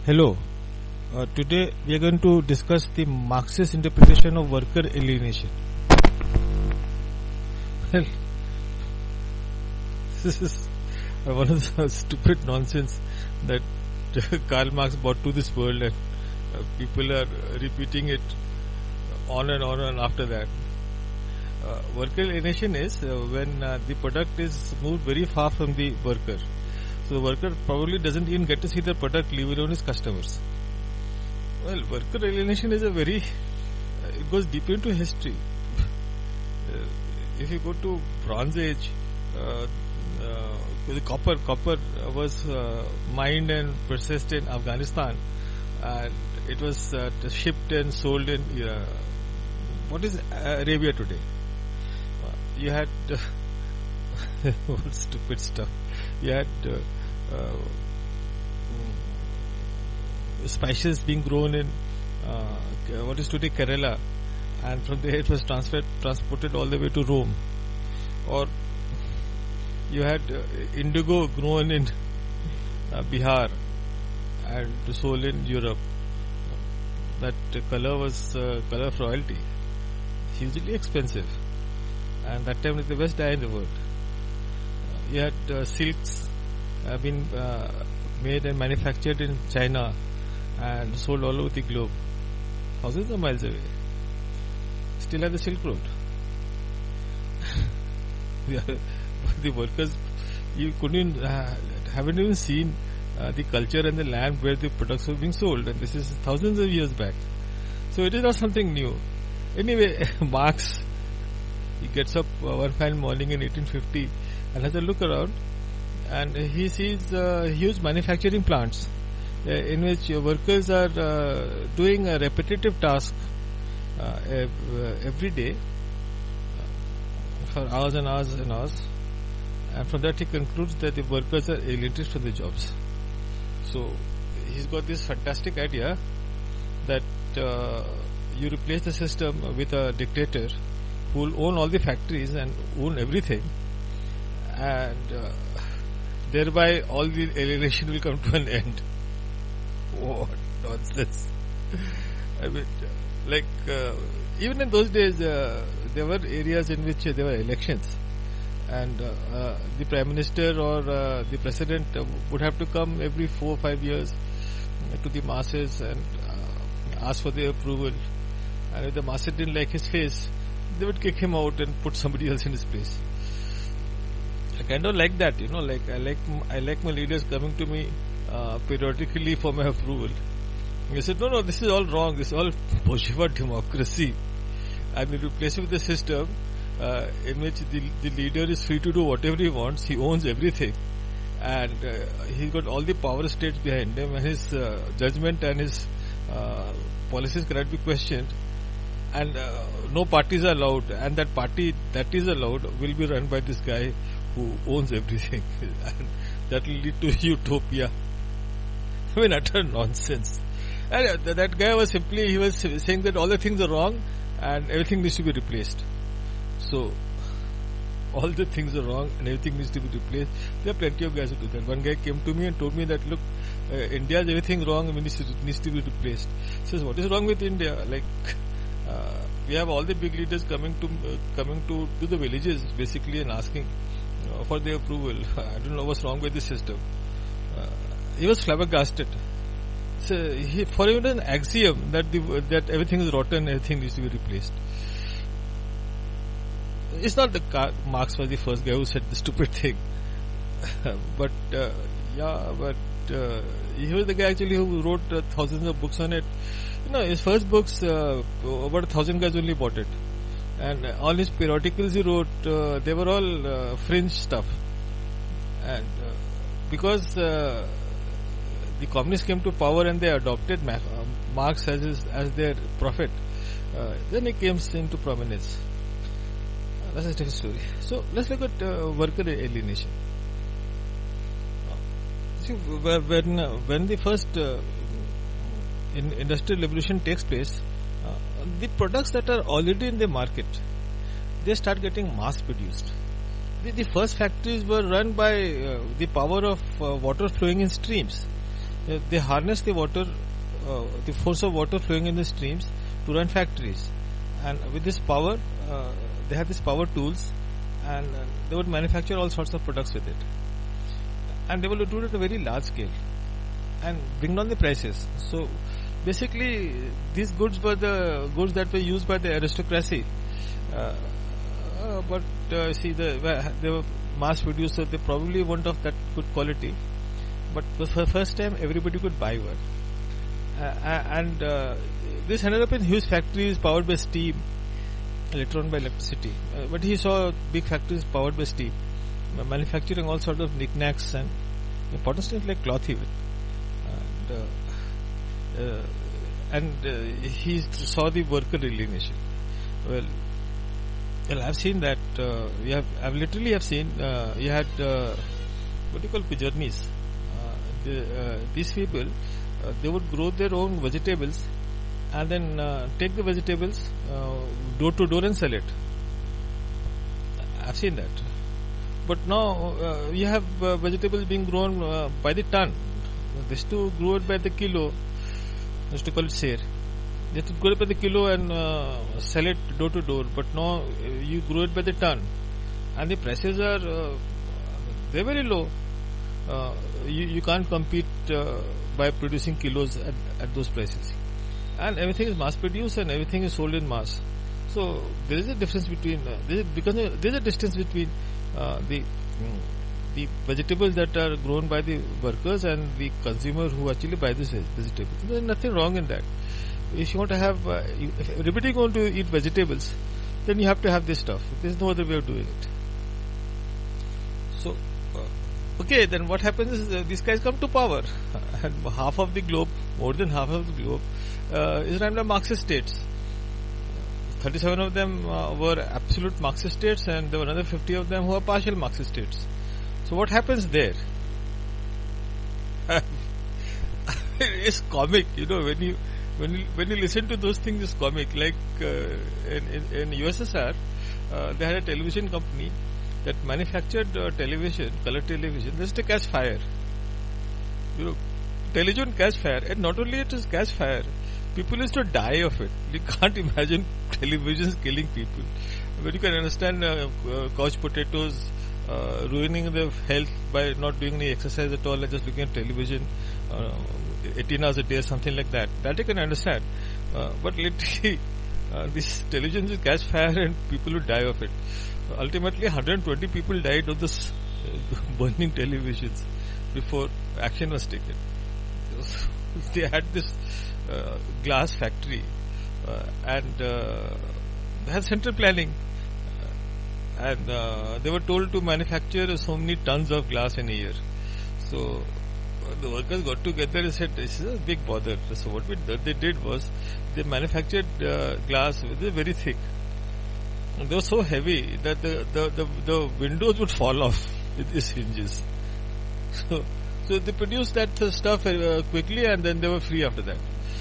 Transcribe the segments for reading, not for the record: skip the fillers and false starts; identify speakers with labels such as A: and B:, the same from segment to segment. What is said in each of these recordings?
A: Hello. Today we are going to discuss the Marxist interpretation of worker alienation. Well, this is one of the stupid nonsense that Karl Marx brought to this world, and people are repeating it on and on and after that. Worker alienation is when the product is moved very far from the worker. So the worker probably doesn't even get to see the product, leave alone his customers. Well, worker alienation is it goes deep into history. If you go to Bronze Age, the copper was mined and processed in Afghanistan, and it was shipped and sold in what is Arabia today. You had stupid stuff. You had spices being grown in what is today Kerala, and from there it was transported all the way to Rome. Or you had indigo grown in Bihar and sold in Europe. That color was color of royalty, hugely expensive, and that time it was the best dye in the world. You had silks been made and manufactured in China and sold all over the globe, thousands of miles away. Still have the Silk Road. The workers, you haven't even seen the culture and the land where the products were being sold, and this is thousands of years back. So it is not something new. Anyway, Marx, he gets up one fine morning in 1850 and has a look around, and he sees huge manufacturing plants in which workers are doing a repetitive task every day for hours and hours and hours, and from that he concludes that the workers are alienated from the jobs. So he's got this fantastic idea that you replace the system with a dictator who will own all the factories and own everything, and thereby all the alienation will come to an end. What nonsense. I mean, even in those days there were areas in which there were elections, and the Prime Minister or the President would have to come every 4 or 5 years to the masses and ask for their approval, and if the masses didn't like his face, they would kick him out and put somebody else in his place. I kind of like that, I like my leaders coming to me periodically for my approval. He said, no, this is all wrong, this is all bourgeois democracy. I will replace it with a system in which the leader is free to do whatever he wants, he owns everything, and he's got all the power states behind him, and his judgment and his policies cannot be questioned, and no parties are allowed, and that party that is allowed will be run by this guy who owns everything, and that will lead to utopia. I mean, utter nonsense. And that guy was saying that all the things are wrong and everything needs to be replaced. So all the things are wrong and everything needs to be replaced. There are plenty of guys who do that. One guy came to me and told me that, look, India's everything wrong, needs to be replaced. He says, what is wrong with India? We have all the big leaders coming to the villages basically and asking for their approval. I don't know what's wrong with the system. He was flabbergasted. So for him it was an axiom that everything is rotten, everything needs to be replaced. It's not Marx was the first guy who said the stupid thing, but he was the guy actually who wrote thousands of books on it. His first books, about 1,000 guys only bought it, and all his periodicals he wrote, they were all fringe stuff, and because the communists came to power and they adopted Marx as their prophet, then he came into prominence. That's a different story. So let's look at worker alienation. See, when the first industrial revolution takes place, the products that are already in the market, they start getting mass produced. The first factories were run by the power of water flowing in streams. They harness the water, the force of water flowing in the streams to run factories, and with this power, they have these power tools, and they would manufacture all sorts of products with it, and they will do it at a very large scale and bring down the prices. So basically, these goods were the goods that were used by the aristocracy, but see, they were mass produced, so they probably weren't of that good quality. But for the first time, everybody could buy one, and this ended up in huge factories powered by steam, later on by electricity. But he saw big factories powered by steam, manufacturing all sorts of knickknacks and important things like cloth even. And he saw the worker alienation. Well, I've seen that. I've literally seen. You had what do you call pigeonies? These people, they would grow their own vegetables and then take the vegetables door to door and sell it. I've seen that. But now you have vegetables being grown by the ton. They used to grow it by the kilo. They used to call it sale. They used to grow it by the kilo and sell it door to door. But now you grow it by the ton, and the prices are they're very low. You can't compete by producing kilos at those prices, and everything is mass produced and everything is sold in mass. So there is a difference between there's a distance between the vegetables that are grown by the workers and the consumer who actually buy these vegetables. There's nothing wrong in that. If you want to have, if everybody going to eat vegetables, then you have to have this stuff. There's no other way of doing it. So, okay, then what happens is these guys come to power, and half of the globe, more than half of the globe, is run by Marxist states. 37 of them were absolute Marxist states, and there were another 50 of them who are partial Marxist states. So what happens there? It's comic, when you listen to those things, it's comic. Like in USSR, they had a television company that manufactured television, color television. They used to catch fire. Television catch fire, and not only it is catch fire, people used to die of it. You can't imagine televisions killing people. But you can understand couch potatoes ruining their health by not doing any exercise at all and just looking at television 18 hours a day or something like that. That you can understand. But literally, this television will catch fire and people will die of it. Ultimately, 120 people died of this burning televisions before action was taken. They had this glass factory and they had central planning, and they were told to manufacture so many tons of glass in a year. So the workers got together and said, this is a big bother. So what they did was they manufactured glass which is very thick, and they were so heavy that the windows would fall off with these hinges. So they produced that stuff quickly, and then they were free after that.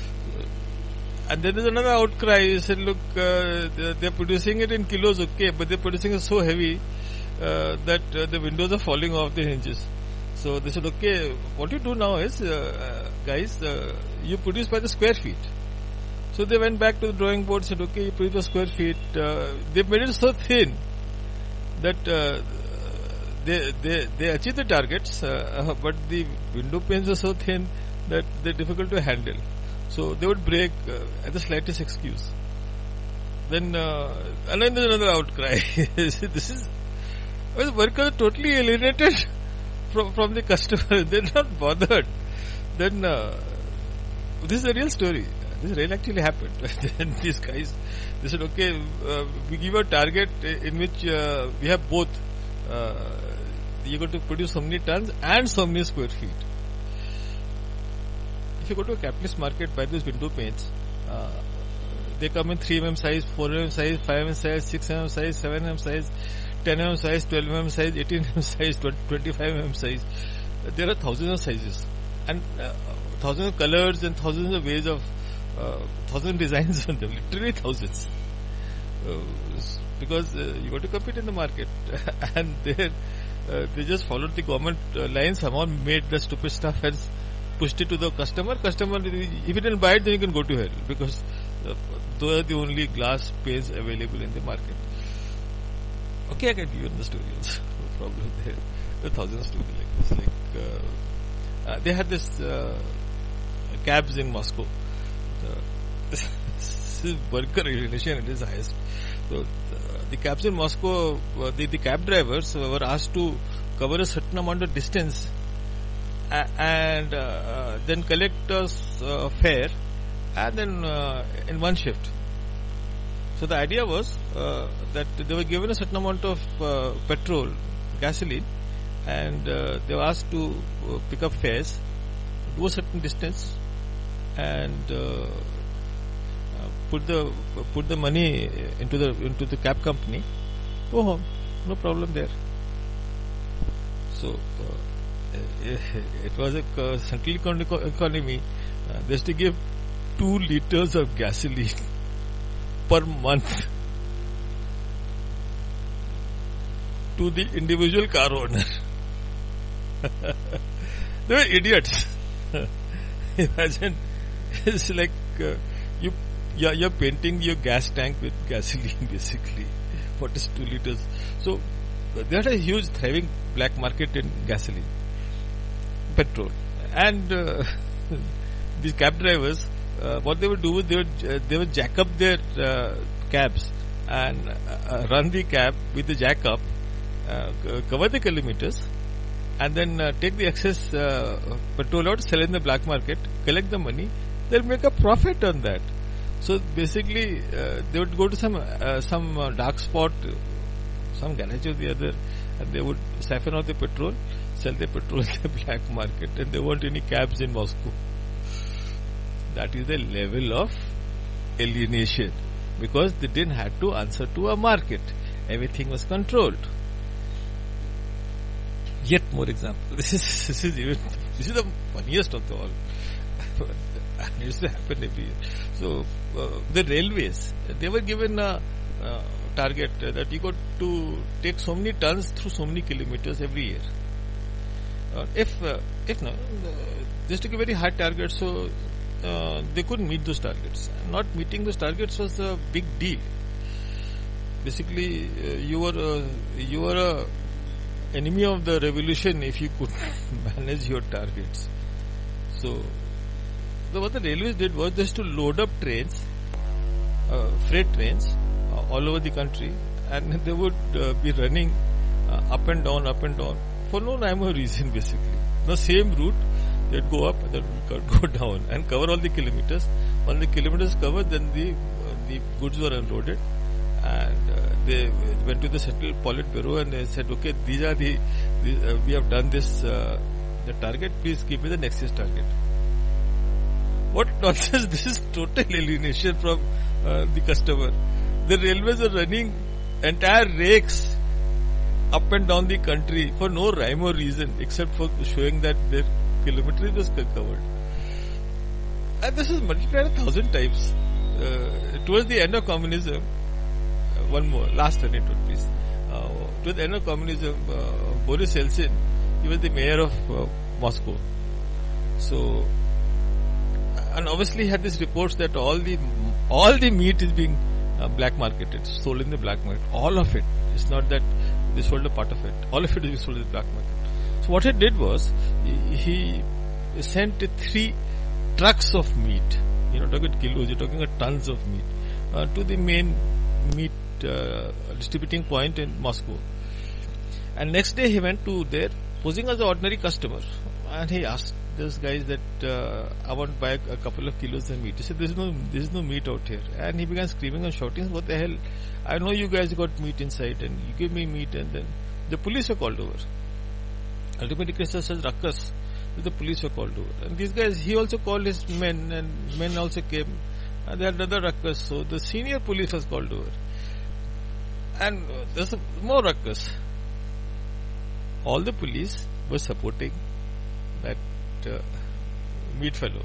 A: And then there's another outcry. He said, look, they're producing it in kilos, okay, but they're producing it so heavy that the windows are falling off the hinges. So they said, okay, what you do now is, guys, you produce by the square feet. So they went back to the drawing board, said, okay, you produce by square feet. They made it so thin that they achieved the targets, but the window panes are so thin that they're difficult to handle. So they would break at the slightest excuse. Then and then there's another outcry. This is the workers are totally alienated from the customer. They're not bothered. Then this is a real story. This really actually happened. Then these guys, they said, okay, we give a target in which we have both. You're going to produce so many tons and so many square feet. If you go to a capitalist market, buy those window panes, they come in 3 mm size, 4 mm size, 5 mm size, 6 mm size, 7 mm size, 10 mm size, 12 mm size, 18 mm size, 25 mm size. There are thousands of sizes and thousands of colors and thousands of ways of thousands of designs on them, literally thousands. Because you got to compete in the market, and they just followed the government lines. Someone made the stupid stuff as pushed it to the customer. Customer, if he didn't buy it, then he can go to hell, because those are the only glass panes available in the market. Okay, I can give you the story also. No problem there. There are thousands of stories like this. Like they had this cabs in Moscow. This is worker alienation at its highest. So the cabs in Moscow, the cab drivers were asked to cover a certain amount of distance and then collect a fare, and then in one shift. So the idea was that they were given a certain amount of petrol, gasoline, and they were asked to pick up fares, do a certain distance, and put the money into the cab company, go home, no problem there. So it was a central economy. They used to give 2 liters of gasoline per month to the individual car owner. They were idiots. Imagine, it's like you're painting your gas tank with gasoline basically. What is 2 liters? So they had a huge thriving black market in gasoline, petrol, and these cab drivers, what they would do is they would jack up their cabs and run the cab with the jack up, cover the kilometers, and then take the excess petrol out, sell in the black market, collect the money. They'll make a profit on that. So basically, they would go to some dark spot, some garage or the other, and they would siphon out the petrol, sell the petrol in the black market, and there weren't any cabs in Moscow. That is the level of alienation, because they didn't have to answer to a market. Everything was controlled. Yet more example. This is the funniest of the all. It used to happen every year. So the railways, they were given a target that you got to take so many tons through so many kilometers every year. If no, they used to give very high targets, so they couldn't meet those targets. Not meeting those targets was a big deal. Basically, you were a enemy of the revolution if you could manage your targets. So what the railways did was just to load up trains, freight trains, all over the country, and they would be running up and down for no rhyme or reason basically. The same route, they'd go up and then go down and cover all the kilometers. When the kilometers covered, then the goods were unloaded, and they went to the Central Politburo and they said, okay, these are we have done this, the target, please give me the next year's target. What nonsense! This is total alienation from the customer. The railways are running entire rakes up and down the country for no rhyme or reason, except for showing that their kilometerage was covered. And this is multiplied 1,000 times. Towards the end of communism, one more, last anecdote please. Towards the end of communism, Boris Yeltsin, he was the mayor of Moscow. So, and obviously he had these reports that all the meat is being black marketed, sold in the black market. All of it. It's not that they sold a part of it. All of it is being sold in the black market. So what he did was, he sent 3 trucks of meat. You're not talking kilos, you're talking tons of meat, to the main meat distributing point in Moscow. And next day he went to there, posing as an ordinary customer, and he asked those guys that I want to buy a couple of kilos of meat. He said, there's no meat out here. And he began screaming and shouting, what the hell, I know you guys got meat inside and you give me meat. And then the police were called over. Ultimately Krishna says ruckus, the police were called over, and these guys, he also called his men, and men also came, and they had another ruckus. So the senior police was called over, and there's more ruckus. All the police were supporting that meat fellow,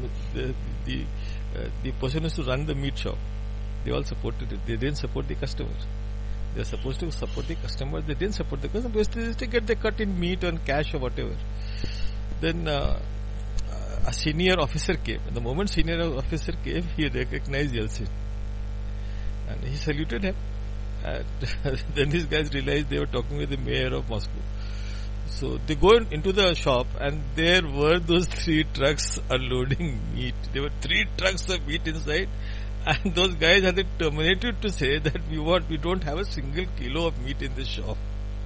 A: the person who used to run the meat shop. They all supported it. They didn't support the customer. They were supposed to support the customer. They didn't support the customer because they used to get the cut in meat and cash or whatever. Then a senior officer came. And the moment senior officer came, he recognized Yeltsin. And he saluted him. And then these guys realized they were talking with the mayor of Moscow. So they go into the shop, and there were those 3 trucks unloading meat. There were 3 trucks of meat inside, and those guys had the temerity to say that we don't have a single kilo of meat in this shop.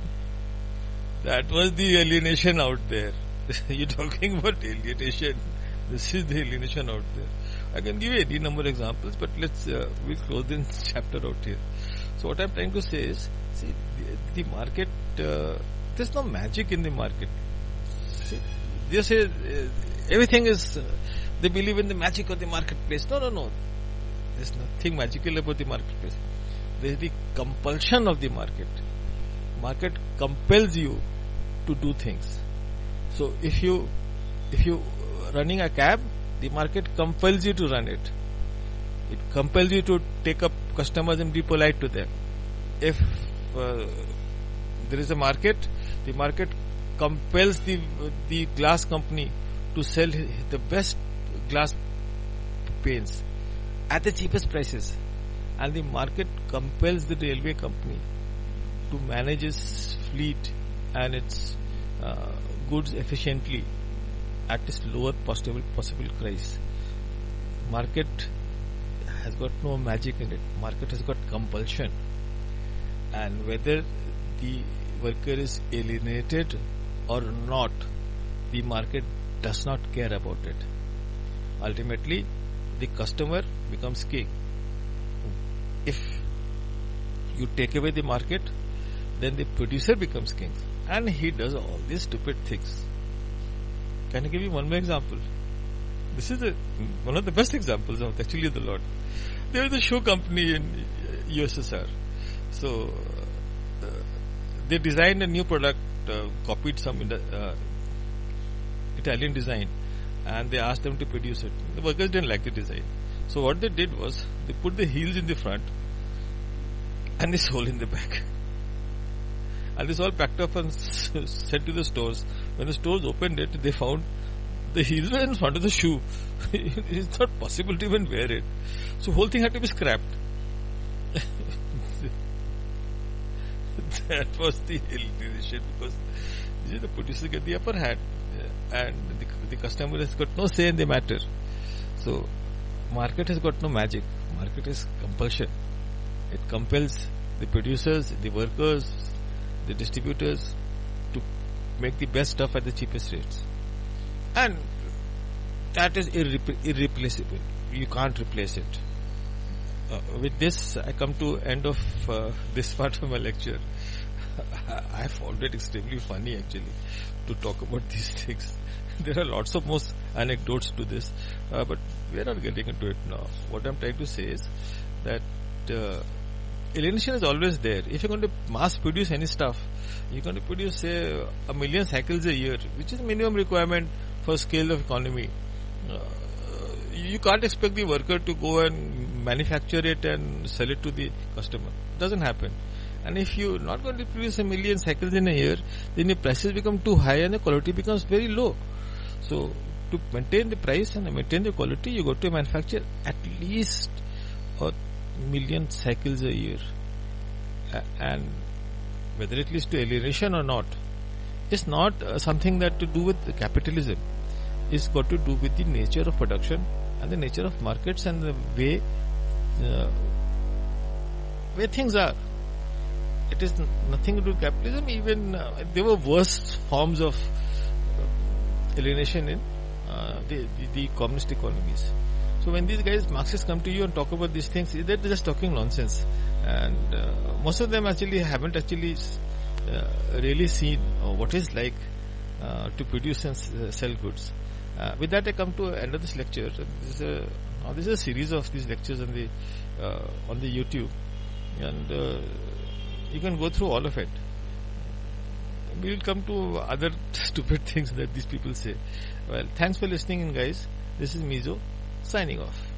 A: That was the alienation out there. You're talking about alienation. This is the alienation out there. I can give you any number of examples, but we'll close this chapter out here. So what I'm trying to say is, see, the market, there's no magic in the market. See, they say everything is, they believe in the magic of the marketplace. No. There's nothing magical about the marketplace. There's the compulsion of the market. Market compels you to do things. So if you running a cab, the market compels you to run it. It compels you to take up customers and be polite to them. If there is a market, the market compels the glass company to sell the best glass panes at the cheapest prices, and the market compels the railway company to manage its fleet and its goods efficiently at its lower possible price. Market has got no magic in it. Market has got compulsion, and whether the worker is alienated or not, the market does not care about it. Ultimately, the customer becomes king. If you take away the market, then the producer becomes king, and he does all these stupid things. Can I give you one more example? This is one of the best examples of actually the lot. There was a shoe company in USSR. So they designed a new product, copied some Italian design, and they asked them to produce it. The workers didn't like the design. So what they did was, they put the heels in the front and the sole in the back. And this all packed up and sent to the stores. When the stores opened it, they found the heels were in front of the shoe. It's not possible to even wear it. So whole thing had to be scrapped. That was the alienation, because the producers get the upper hand, and the customer has got no say in the matter. So market has got no magic. Market is compulsion. It compels the producers, the workers, the distributors to make the best stuff at the cheapest rates, and that is irreplaceable. You can't replace it. With this, I come to end of this part of my lecture. I found it extremely funny actually to talk about these things. There are lots of more anecdotes to this, but we are not getting into it now. What I'm trying to say is that alienation is always there. If you're going to mass produce any stuff, you're going to produce, say, 1 million cycles a year, which is minimum requirement for scale of economy. You can't expect the worker to go and manufacture it and sell it to the customer. It doesn't happen. And if you're not going to produce 1 million cycles in a year, then the prices become too high and the quality becomes very low. So to maintain the price and maintain the quality, you got to manufacture at least 1 million cycles a year. And whether it leads to alienation or not, it's not something that to do with capitalism. It's got to do with the nature of production and the nature of markets and the way things are. It is nothing to do with capitalism. Even there were worse forms of alienation in the communist economies. So when these guys, Marxists, come to you and talk about these things, they're just talking nonsense. And most of them actually haven't really seen what it's like to produce and sell goods. With that, I come to end of this lecture. This is a series of these lectures on the YouTube, and you can go through all of it. We will come to other stupid things that these people say. Well, thanks for listening in, guys. This is Mizo signing off.